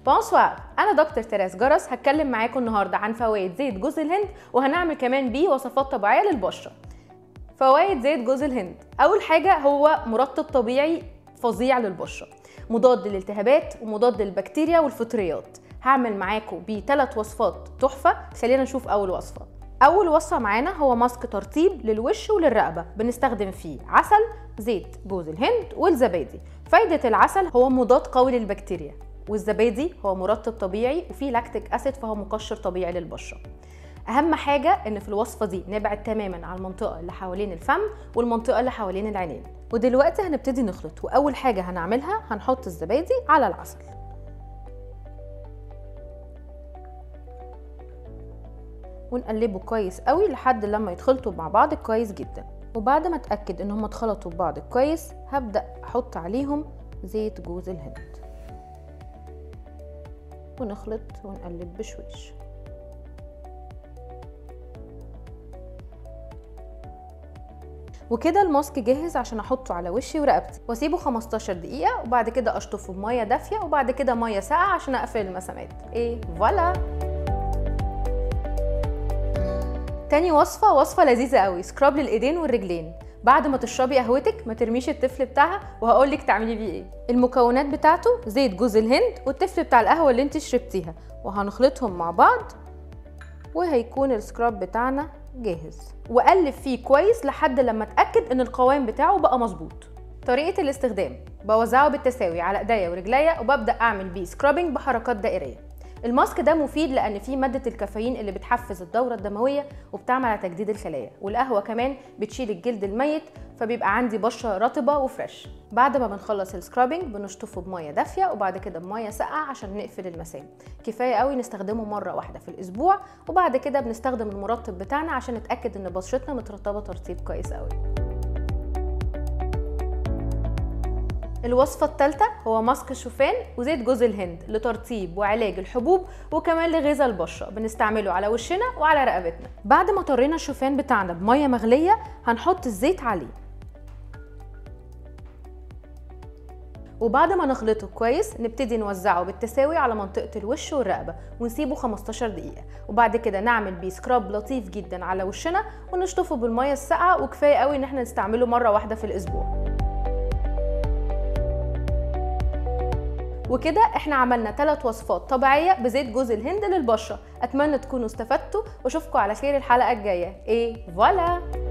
بونسوار، انا دكتور تيريز جرس. هتكلم معاكم النهارده عن فوائد زيت جوز الهند، وهنعمل كمان بيه وصفات طبيعيه للبشره. فوائد زيت جوز الهند: اول حاجه هو مرطب طبيعي فظيع للبشره، مضاد للالتهابات ومضاد للبكتيريا والفطريات. هعمل معاكم بيه 3 وصفات تحفه. خلينا نشوف اول وصفه. اول وصفه معانا هو ماسك ترطيب للوش وللرقبه، بنستخدم فيه عسل، زيت جوز الهند والزبادي. فايده العسل هو مضاد قوي للبكتيريا، والزبادي هو مرطب طبيعي وفيه لاكتيك اسيد فهو مقشر طبيعي للبشره. اهم حاجه ان في الوصفه دي نبعد تماما عن المنطقه اللي حوالين الفم والمنطقه اللي حوالين العينين. ودلوقتي هنبتدي نخلط، واول حاجه هنعملها هنحط الزبادي على العسل ونقلبه كويس قوي لحد لما يتخلطوا مع بعض كويس جدا. وبعد ما اتاكد ان هم اتخلطوا ببعض كويس هبدا احط عليهم زيت جوز الهند ونخلط ونقلب بشويش. وكده الماسك جاهز عشان احطه على وشي ورقبتي واسيبه 15 دقيقه، وبعد كده اشطفه بميه دافيه وبعد كده ميه ساقعه عشان اقفل المسامات. فوالا. تاني وصفه لذيذه قوي، سكراب للايدين والرجلين. بعد ما تشربي قهوتك ما ترميش التفل بتاعها، وهقولك تعملي بيه ايه. المكونات بتاعته زيت جوز الهند والتفل بتاع القهوه اللي انت شربتيها، وهنخلطهم مع بعض وهيكون السكراب بتاعنا جاهز. وقلب فيه كويس لحد لما اتاكد ان القوام بتاعه بقى مظبوط. طريقه الاستخدام: بوزعه بالتساوي على ايديا ورجليا وببدا اعمل بيه سكرابنج بحركات دائريه. الماسك ده مفيد لان فيه ماده الكافيين اللي بتحفز الدوره الدمويه وبتعمل على تجديد الخلايا، والقهوه كمان بتشيل الجلد الميت فبيبقى عندي بشره رطبه وفريش. بعد ما بنخلص السكرابنج بنشطفه بميه دافيه وبعد كده بميه ساقعه عشان نقفل المسام. كفايه قوي نستخدمه مره واحده في الاسبوع، وبعد كده بنستخدم المرطب بتاعنا عشان نتاكد ان بشرتنا مترطبه ترطيب كويس قوي. الوصفة الثالثة هو ماسك الشوفان وزيت جوز الهند لترطيب وعلاج الحبوب وكمان لغذاء البشرة. بنستعمله على وشنا وعلى رقبتنا. بعد ما طرينا الشوفان بتاعنا بمية مغلية هنحط الزيت عليه، وبعد ما نخلطه كويس نبتدي نوزعه بالتساوي على منطقة الوش والرقبة ونسيبه 15 دقيقة، وبعد كده نعمل بيه سكراب لطيف جدا على وشنا ونشطفه بالمية الساقعة. وكفاية قوي ان احنا نستعمله مرة واحدة في الاسبوع. وكده احنا عملنا 3 وصفات طبيعيه بزيت جوز الهند للبشره. اتمنى تكونوا استفدتوا واشوفكم على خير الحلقه الجايه. فوالا.